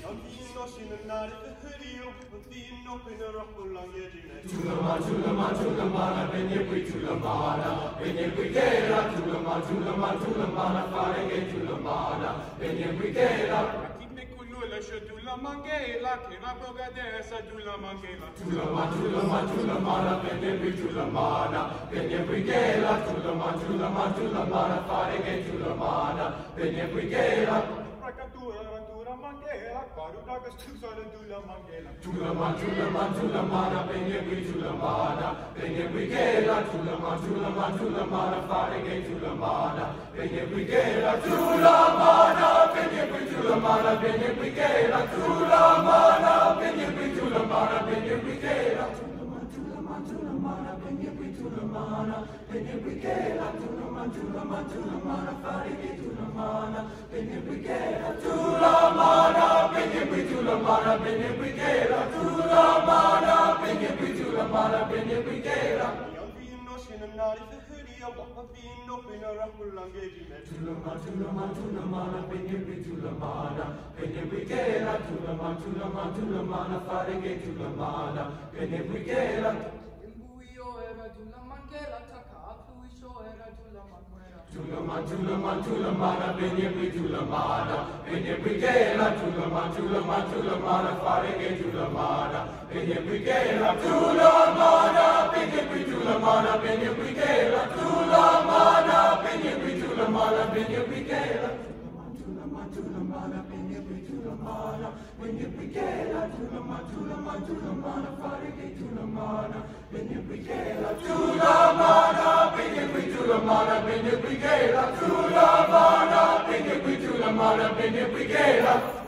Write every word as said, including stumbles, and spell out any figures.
Dulaman, Dulaman, Dulaman, Benyepi, Dulamana, Benyebrigera, Dulaman, Dulaman, Dulamana, Farege, Dulamana, Benyebrigera. Dulaman, Dulaman, Dulamana, Benyepi, Dulamana, Benyebrigera, Dulaman, Dulaman, Dulamana, Farege, Dulamana, Benyebrigera. Dulaman, Dulaman, Dulamana, Benyepi, Dulamana, Benyebrigera, Dulaman, Dulaman, Dulamana, Farege, Dulamana, Benyebrigera, Dulamana, Benyepi, Dulamana, Benyebrigera, Dulamana, Benyepi, Dulamana, Benyebrigera, Dulaman, Dulaman, Dulamana, Benyepi, Dulamana, Benyebrigera, Dulaman, Dulaman, Dulamana, Farege, Dulamana, Benyebrigera, Dulamana, Benyepi, Dulamana, Benyebrigera, Dulamana, Benyepi, Dulamana, Benyebrigera. Dulaman, Dulaman, Dulamana, Benyepi, Dulamana, Benyebrigera, Dulaman, Dulaman, Dulamana, Farege, Dulamana, Benyebrigera. Dulaman, Dulaman, Dulamana, Benyepi, Dulamana, Benyebrigera, Dulaman, Dulaman, Dulamana, Farege, Dulamana, Benyebrigera, Dulamana, Benyepi, Dulamana, Benyebrigera, Dulamana, Benyepi, Dulamana, Benyebrigera, Dulaman, Dulamana, Benyepi, Dulamana, Benyebrigera, Dulaman, Dulaman, Dulamana, Farege, Dulamana, Benyebrigera, Dulamana, Benyepi, Dulamana, Benyebrigera, Dulamana, Benyepi, Dulamana, Benyebrigera.